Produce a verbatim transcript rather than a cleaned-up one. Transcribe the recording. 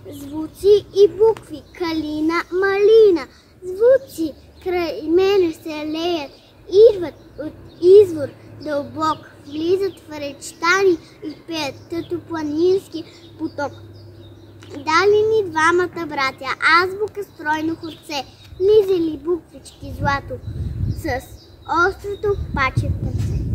звуци и букви, калина, малина. Звуци край мене се леят, идват от извор дълбок, влизат в речта ни и пеят като планински поток. Дали ни двамата братя, азбука стройно ходце, низели буквички злато с острото паче в ръце.